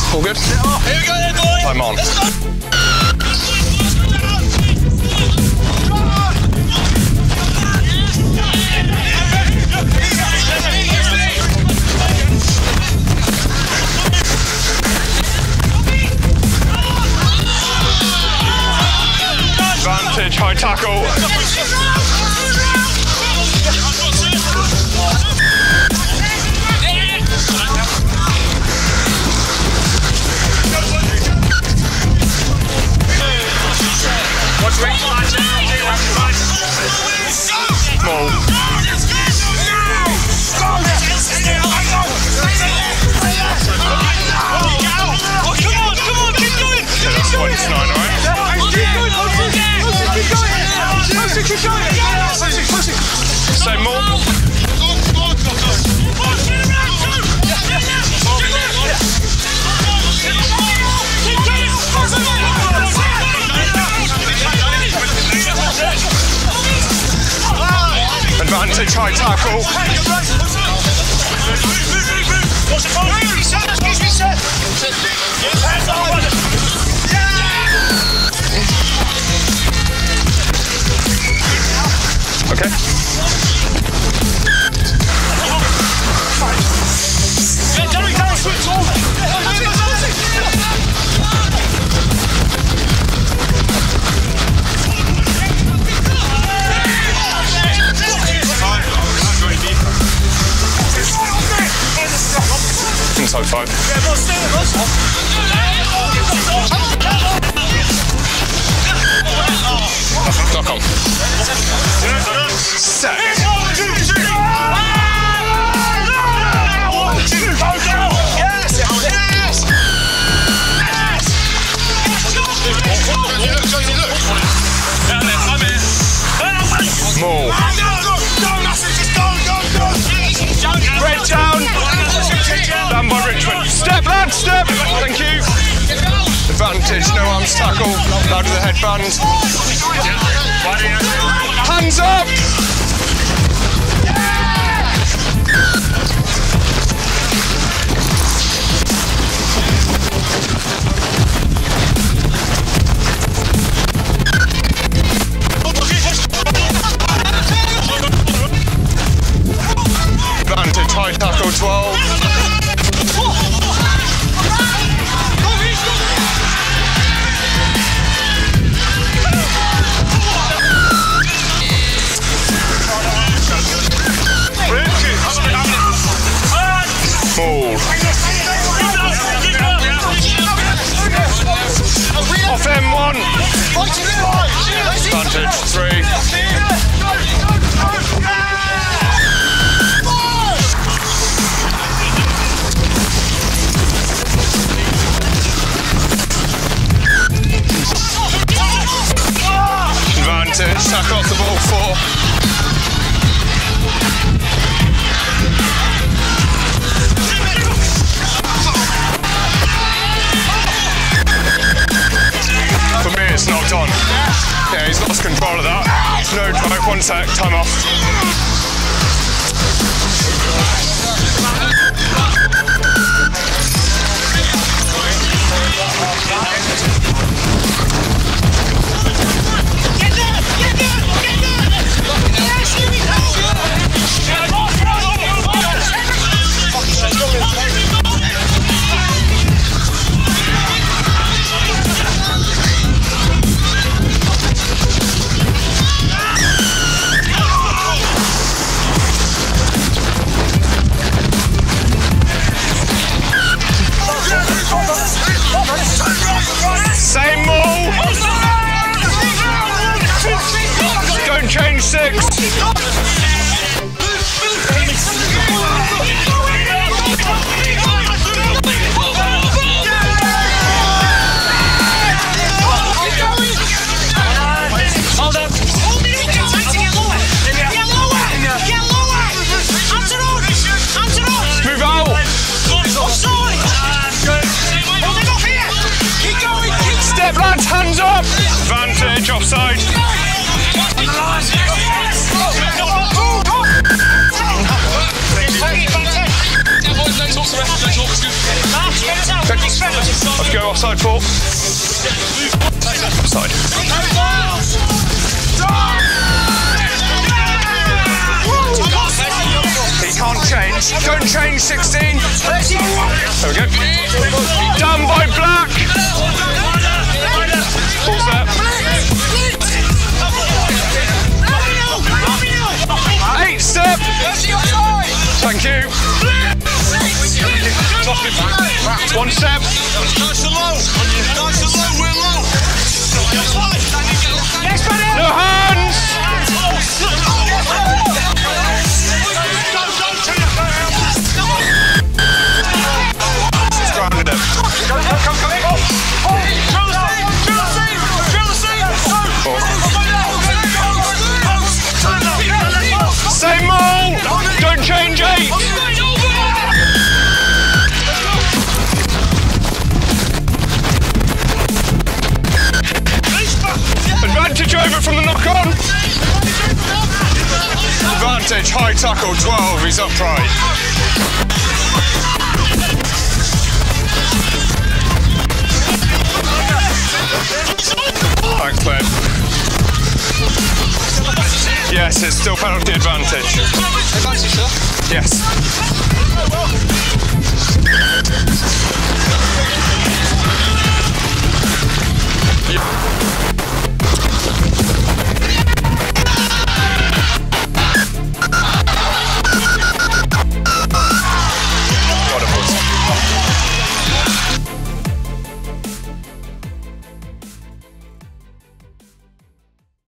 All good? Here we go then, boys. I'm on. Advantage, high tackle. Small. Yeah, that's 29, right? Say more. Advantage, high tackle. Okay. Inside 5. Knock on. Set. More. Red down. Down by Richmond. Step, lad, step. Thank you. Advantage, no arms tackle. Loud with the headband. Hands up. Advantage, high tackle 12. Ball. Off M1. Advantage 3. Advantage, tackle off the ball 4. For me, it's knocked on. Yeah, he's lost control of that. No, like 1 sec, time off. offside for? Offside. He can't change. Don't change, 16. There we go. Done by Black. Full step. 8 step. Thank you. 1 step. No hands. Grounded him. Same mole. Don't change 8. Advantage over from the knock-on. Advantage, high tackle, 12, he's upright. Thanks, Glenn. Yes, it's still penalty advantage. Advantage, sir? Yes.